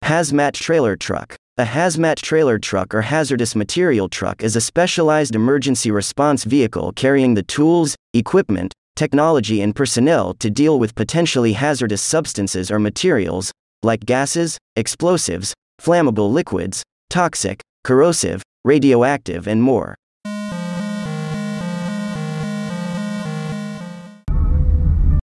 Hazmat trailer truck. A hazmat trailer truck or hazardous material truck is a specialized emergency response vehicle carrying the tools, equipment, technology and personnel to deal with potentially hazardous substances or materials, like gases, explosives, flammable liquids, toxic, corrosive, radioactive and more.